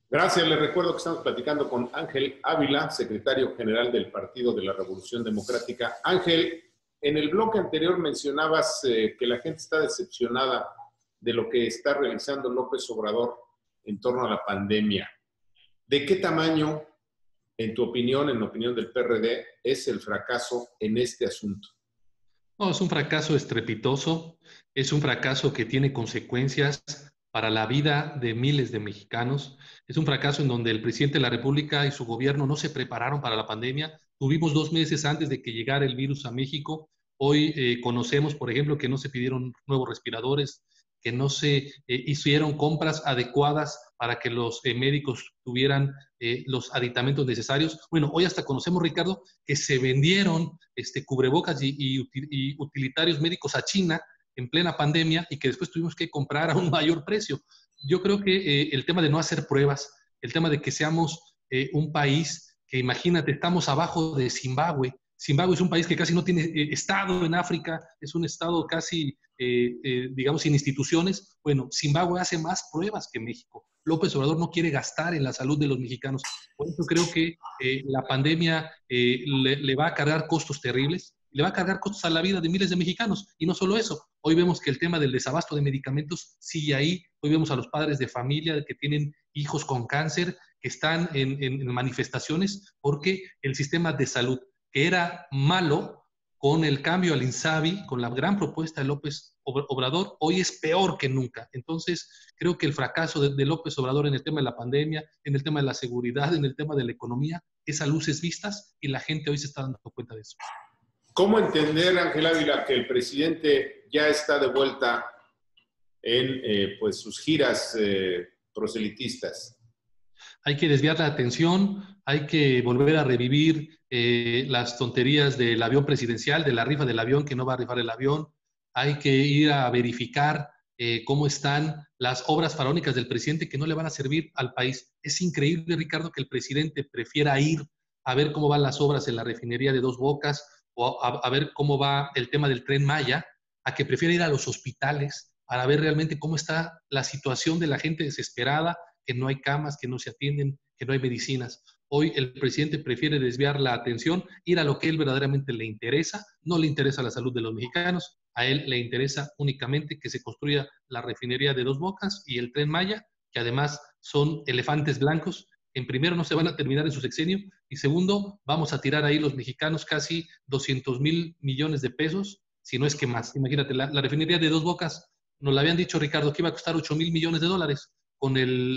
Gracias, les recuerdo que estamos platicando con Ángel Ávila, secretario general del Partido de la Revolución Democrática. Ángel, en el bloque anterior mencionabas que la gente está decepcionada de lo que está realizando López Obrador en torno a la pandemia. ¿De qué tamaño, en tu opinión, en la opinión del PRD, es el fracaso en este asunto? No, es un fracaso estrepitoso, es un fracaso que tiene consecuencias para la vida de miles de mexicanos. Es un fracaso en donde el presidente de la República y su gobierno no se prepararon para la pandemia. Tuvimos 2 meses antes de que llegara el virus a México. Hoy conocemos, por ejemplo, que no se pidieron nuevos respiradores, que no se hicieron compras adecuadas para que los médicos tuvieran los aditamentos necesarios. Bueno, hoy hasta conocemos, Ricardo, que se vendieron cubrebocas y utilitarios médicos a China en plena pandemia y que después tuvimos que comprar a un mayor precio. Yo creo que el tema de no hacer pruebas, el tema de que seamos un país que, imagínate, estamos abajo de Zimbabue. Zimbabue es un país que casi no tiene estado en África, es un estado casi, digamos, sin instituciones. Bueno, Zimbabue hace más pruebas que México. López Obrador no quiere gastar en la salud de los mexicanos. Por eso creo que la pandemia le va a cargar costos terribles, le va a cargar costos a la vida de miles de mexicanos. Y no solo eso, hoy vemos que el tema del desabasto de medicamentos sigue ahí. Hoy vemos a los padres de familia que tienen hijos con cáncer, que están en manifestaciones porque el sistema de salud, que era malo con el cambio al INSABI, con la gran propuesta de López Obrador, hoy es peor que nunca. Entonces, creo que el fracaso de López Obrador en el tema de la pandemia, en el tema de la seguridad, en el tema de la economía, es a luces vistas y la gente hoy se está dando cuenta de eso. ¿Cómo entender, Ángel Ávila, que el presidente ya está de vuelta en pues sus giras proselitistas? Hay que desviar la atención, hay que volver a revivir las tonterías del avión presidencial, de la rifa del avión, que no va a rifar el avión. Hay que ir a verificar cómo están las obras faraónicas del presidente que no le van a servir al país. Es increíble, Ricardo, que el presidente prefiera ir a ver cómo van las obras en la refinería de Dos Bocas o a ver cómo va el tema del Tren Maya, a que prefiera ir a los hospitales para ver realmente cómo está la situación de la gente desesperada, que no hay camas, que no se atienden, que no hay medicinas. Hoy el presidente prefiere desviar la atención, ir a lo que a él verdaderamente le interesa. No le interesa la salud de los mexicanos, a él le interesa únicamente que se construya la refinería de Dos Bocas y el Tren Maya, que además son elefantes blancos. En primero, no se van a terminar en su sexenio, y segundo, vamos a tirar ahí los mexicanos casi 200,000 millones de pesos, si no es que más. Imagínate, la refinería de Dos Bocas, nos la habían dicho, Ricardo, que iba a costar 8,000 millones de dólares con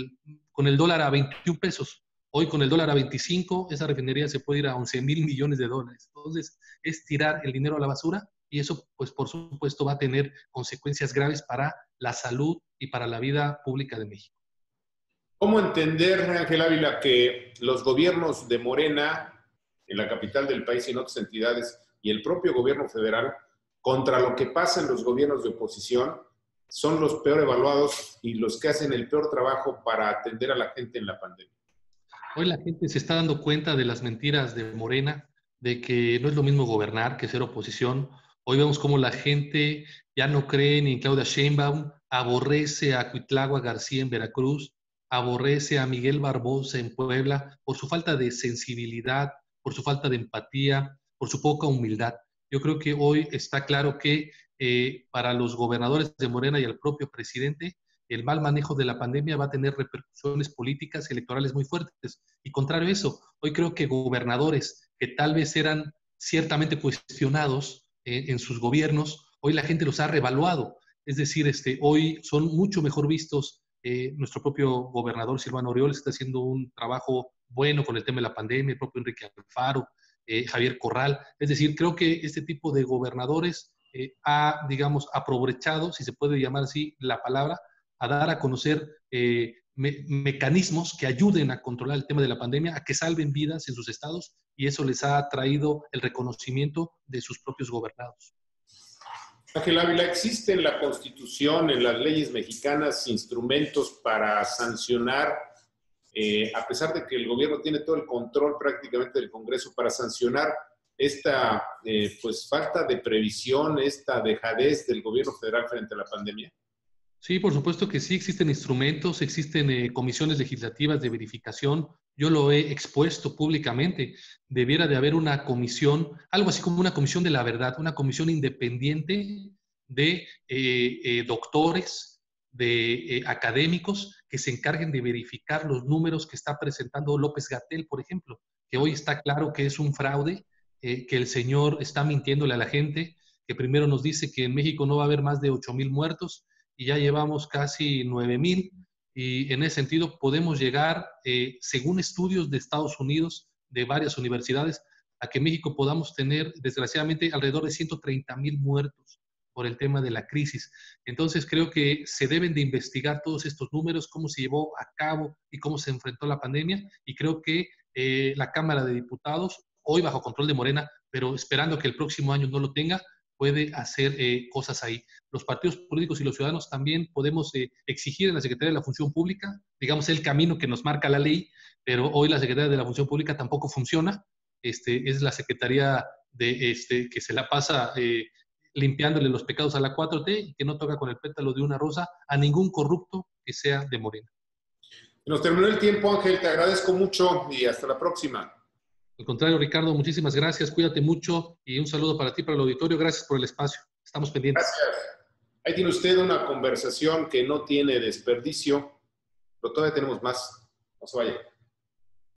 el dólar a 21 pesos. Hoy con el dólar a 25, esa refinería se puede ir a 11,000 millones de dólares. Entonces, es tirar el dinero a la basura, y eso, pues, por supuesto, va a tener consecuencias graves para la salud y para la vida pública de México. ¿Cómo entender, Ángel Ávila, que los gobiernos de Morena en la capital del país y en otras entidades y el propio gobierno federal, contra lo que pasa en los gobiernos de oposición, son los peor evaluados y los que hacen el peor trabajo para atender a la gente en la pandemia? Hoy la gente se está dando cuenta de las mentiras de Morena, de que no es lo mismo gobernar que ser oposición. Hoy vemos cómo la gente ya no cree ni en Claudia Sheinbaum, aborrece a Cuitlagua García en Veracruz, aborrece a Miguel Barbosa en Puebla por su falta de sensibilidad, por su falta de empatía, por su poca humildad. Yo creo que hoy está claro que para los gobernadores de Morena y al propio presidente, el mal manejo de la pandemia va a tener repercusiones políticas y electorales muy fuertes. Y contrario a eso, hoy creo que gobernadores que tal vez eran ciertamente cuestionados en sus gobiernos, hoy la gente los ha revaluado. Es decir, hoy son mucho mejor vistos. Nuestro propio gobernador Silvano Aureoles está haciendo un trabajo bueno con el tema de la pandemia, el propio Enrique Alfaro, Javier Corral. Es decir, creo que este tipo de gobernadores ha, digamos, aprovechado, si se puede llamar así la palabra, a dar a conocer mecanismos que ayuden a controlar el tema de la pandemia, a que salven vidas en sus estados, y eso les ha traído el reconocimiento de sus propios gobernados. Ángel Ávila, ¿existe en la Constitución, en las leyes mexicanas, instrumentos para sancionar, a pesar de que el gobierno tiene todo el control prácticamente del Congreso, para sancionar esta pues falta de previsión, esta dejadez del gobierno federal frente a la pandemia? Sí, por supuesto que sí, existen instrumentos, existen comisiones legislativas de verificación. Yo lo he expuesto públicamente. Debiera de haber una comisión, algo así como una comisión de la verdad, una comisión independiente de doctores, de académicos que se encarguen de verificar los números que está presentando López-Gatell, por ejemplo, que hoy está claro que es un fraude, que el señor está mintiéndole a la gente, que primero nos dice que en México no va a haber más de 8,000 muertos y ya llevamos casi 9,000, y en ese sentido podemos llegar, según estudios de Estados Unidos, de varias universidades, a que México podamos tener, desgraciadamente, alrededor de 130,000 muertos por el tema de la crisis. Entonces creo que se deben de investigar todos estos números, cómo se llevó a cabo y cómo se enfrentó la pandemia, y creo que la Cámara de Diputados, hoy bajo control de Morena, pero esperando que el próximo año no lo tenga, puede hacer cosas ahí. Los partidos políticos y los ciudadanos también podemos exigir en la Secretaría de la Función Pública, digamos, el camino que nos marca la ley, pero hoy la Secretaría de la Función Pública tampoco funciona. Es la Secretaría que se la pasa limpiándole los pecados a la 4T y que no toca con el pétalo de una rosa a ningún corrupto que sea de Morena. Nos terminó el tiempo, Ángel, te agradezco mucho y hasta la próxima. Al contrario, Ricardo, muchísimas gracias, cuídate mucho y un saludo para ti, para el auditorio, gracias por el espacio, estamos pendientes. Gracias. Ahí tiene usted una conversación que no tiene desperdicio, pero todavía tenemos más, no se vaya.